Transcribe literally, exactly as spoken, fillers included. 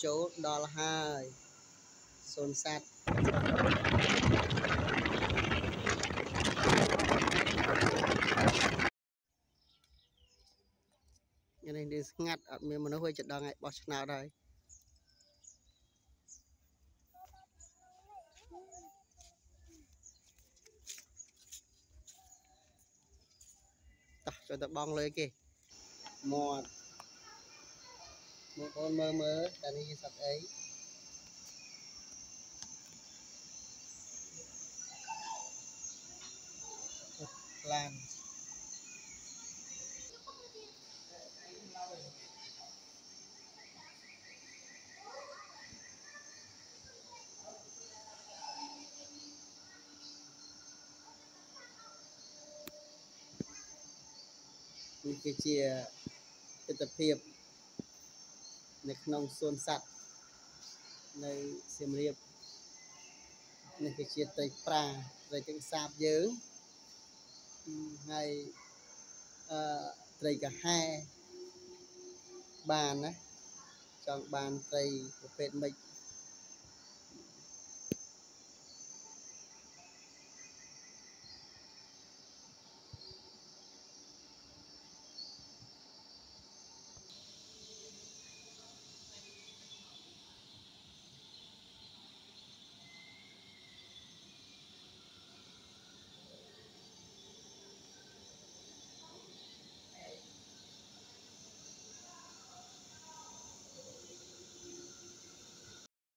chỗ đó là hai xôn xát cho nên đi ngắt ở miền mà nó hơi chật đo ngày bỏ nào đây cho ta bong lên kì một một con mơ mơ ta đi sạch ấy làm cái chia cái tập hiệpในขนมส่วนสัตว์ในเสียมเรียบในcái chia tay pra rồi tiếng sạp dướng ngày tay cả hai bàn á chọn bàn tay của phết mịch